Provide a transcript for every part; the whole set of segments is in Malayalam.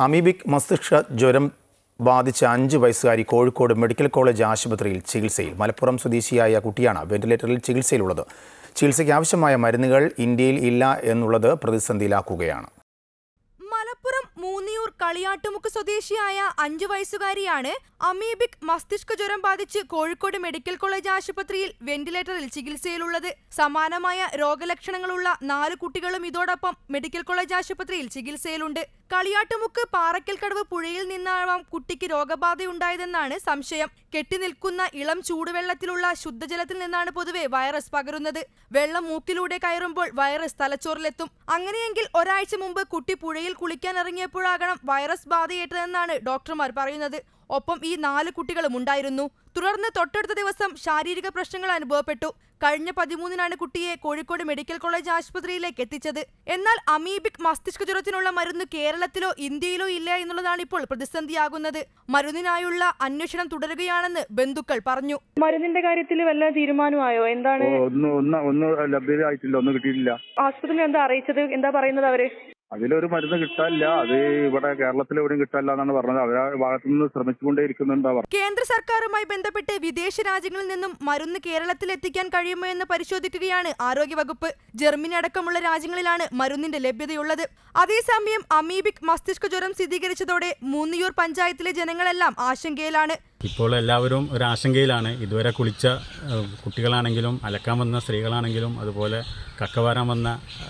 അമീബിക് മസ്തിഷ്ക ജ്വരം ബാധിച്ച 5 വയസ്സുകാരി കോഴിക്കോട് മെഡിക്കൽ കോളേജ് ആശുപത്രിയിൽ ചികിത്സയിൽ. മലപ്പുറം സ്വദേശിയായ കുട്ടിയാണ് വെന്റിലേറ്ററിൽ ചികിത്സയിലുള്ളത്. ചികിത്സയ്ക്ക് ആവശ്യമായ മരുന്നുകൾ ഇന്ത്യയിൽ ഇല്ല എന്നുള്ളത് പ്രതിസന്ധിയിലാക്കുകയാണ്. മലപ്പുറം മൂന്നിയൂർ കളിയാട്ടുമുക്ക് സ്വദേശിയായ 5 വയസ്സുകാരിയാണ് അമീബിക് മസ്തിഷ്ക ജ്വരം ബാധിച്ച് കോഴിക്കോട് മെഡിക്കൽ കോളേജ് ആശുപത്രിയിൽ വെന്റിലേറ്ററിൽ ചികിത്സയിലുള്ളത്. സമാനമായ രോഗലക്ഷണങ്ങളുള്ള 4 കുട്ടികളും ഇതോടൊപ്പം മെഡിക്കൽ കോളേജ് ആശുപത്രിയിൽ ചികിത്സയിലുണ്ട്. കളിയാട്ടുമുക്ക് പാറയ്ക്കൽക്കടവ് പുഴയിൽ നിന്നാവാം കുട്ടിക്ക് രോഗബാധയുണ്ടായതെന്നാണ് സംശയം. കെട്ടിനിൽക്കുന്ന ഇളം ചൂടുവെള്ളത്തിലുള്ള ശുദ്ധജലത്തിൽ നിന്നാണ് പൊതുവെ വൈറസ് പകരുന്നത്. വെള്ളം മൂക്കിലൂടെ കയറുമ്പോൾ വൈറസ് തലച്ചോറിലെത്തും. അങ്ങനെയെങ്കിൽ ഒരാഴ്ച മുമ്പ് കുട്ടി പുഴയിൽ കുളിക്കാൻ ഇറങ്ങിയപ്പോഴാകണം വൈറസ് ബാധയേറ്റതെന്നാണ് ഡോക്ടർമാർ പറയുന്നത്. ഒപ്പം ഈ 4 കുട്ടികളും ഉണ്ടായിരുന്നു. തുടർന്ന് തൊട്ടടുത്ത ദിവസം ശാരീരിക പ്രശ്നങ്ങൾ അനുഭവപ്പെട്ടു. കഴിഞ്ഞ 13-നാണ് കുട്ടിയെ കോഴിക്കോട് മെഡിക്കൽ കോളേജ് ആശുപത്രിയിലേക്ക് എത്തിച്ചത്. എന്നാൽ അമീബിക് മസ്തിഷ്ക ജ്വരത്തിനുള്ള മരുന്ന് കേരളത്തിലോ ഇന്ത്യയിലോ ഇല്ല എന്നുള്ളതാണ് ഇപ്പോൾ പ്രതിസന്ധിയാകുന്നത്. മരുന്നിനായുള്ള അന്വേഷണം തുടരുകയാണെന്ന് ബന്ധുക്കൾ പറഞ്ഞു. മരുന്നിന്റെ കാര്യത്തിൽ വല്ല തീരുമാനമായോ? എന്താണ്? ഒന്നും ലഭ്യമായിട്ടില്ല, ഒന്നും കിട്ടിയിട്ടില്ല. ആശുപത്രിയിൽ എന്താ അറിയിച്ചത്? എന്താ പറയുന്നത് അവര്? അതിലൊരു മരുന്ന് കിട്ടാനില്ല. അത് ഇവിടെ കേരളത്തിൽ എവിടെയും കിട്ടാനില്ല എന്നാണ് പറഞ്ഞത്. അവരാ ഭാഗത്തുനിന്ന് ശ്രമിച്ചുകൊണ്ടേയിരിക്കുന്നുണ്ടാ പറഞ്ഞത്. കേന്ദ്ര സർക്കാരുമായി ബന്ധപ്പെട്ട് വിദേശ രാജ്യങ്ങളിൽ നിന്നും മരുന്ന് കേരളത്തിൽ എത്തിക്കാൻ കഴിയുമോ എന്ന് പരിശോധിക്കുകയാണ് ആരോഗ്യവകുപ്പ്. ജർമ്മനി അടക്കമുള്ള രാജ്യങ്ങളിലാണ് മരുന്നിന്റെ ലഭ്യതയുള്ളത്. അതേസമയം അമീബിക് മസ്തിഷ്ക ജ്വരം സ്ഥിരീകരിച്ചതോടെ മൂന്നിയൂർ പഞ്ചായത്തിലെ ജനങ്ങളെല്ലാം ആശങ്കയിലാണ്. ഇപ്പോൾ എല്ലാവരും ഒരു ആശങ്കയിലാണ്. ഇതുവരെ കുളിച്ച കുട്ടികളാണെങ്കിലും അലക്കാൻ വന്ന സ്ത്രീകളാണെങ്കിലും അതുപോലെ കക്കവാരാൻ വന്ന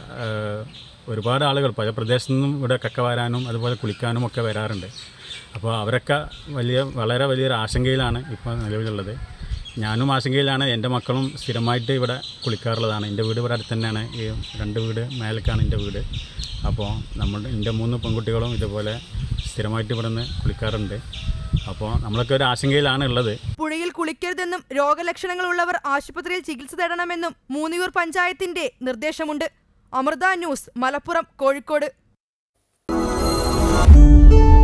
ഒരുപാട് ആളുകൾ പല പ്രദേശത്തു നിന്നും ഇവിടെ കക്കവാരാനും അതുപോലെ കുളിക്കാനും ഒക്കെ വരാറുണ്ട്. അപ്പോൾ അവരൊക്കെ വളരെ വലിയൊരു ആശങ്കയിലാണ് ഇപ്പോൾ നിലവിലുള്ളത്. ഞാനും ആശങ്കയിലാണ്. എൻ്റെ മക്കളും സ്ഥിരമായിട്ട് ഇവിടെ കുളിക്കാറുള്ളതാണ്. എൻ്റെ വീട് ഇവിടെ അടുത്ത് തന്നെയാണ്. ഈ 2 വീട് മേലേക്കാണ് എൻ്റെ വീട്. അപ്പോൾ എൻ്റെ 3 പെൺകുട്ടികളും ഇതുപോലെ സ്ഥിരമായിട്ട് ഇവിടെ നിന്ന് കുളിക്കാറുണ്ട്. അപ്പോൾ നമ്മളൊക്കെ ഒരു ആശങ്കയിലാണ് ഉള്ളത്. പുഴയിൽ കുളിക്കരുതെന്നും രോഗലക്ഷണങ്ങളുള്ളവർ ആശുപത്രിയിൽ ചികിത്സ തേടണമെന്നും മൂന്നിയൂർ പഞ്ചായത്തിന്റെ നിർദ്ദേശമുണ്ട്. അമൃത ന്യൂസ്, മലപ്പുറം, കോഴിക്കോട്.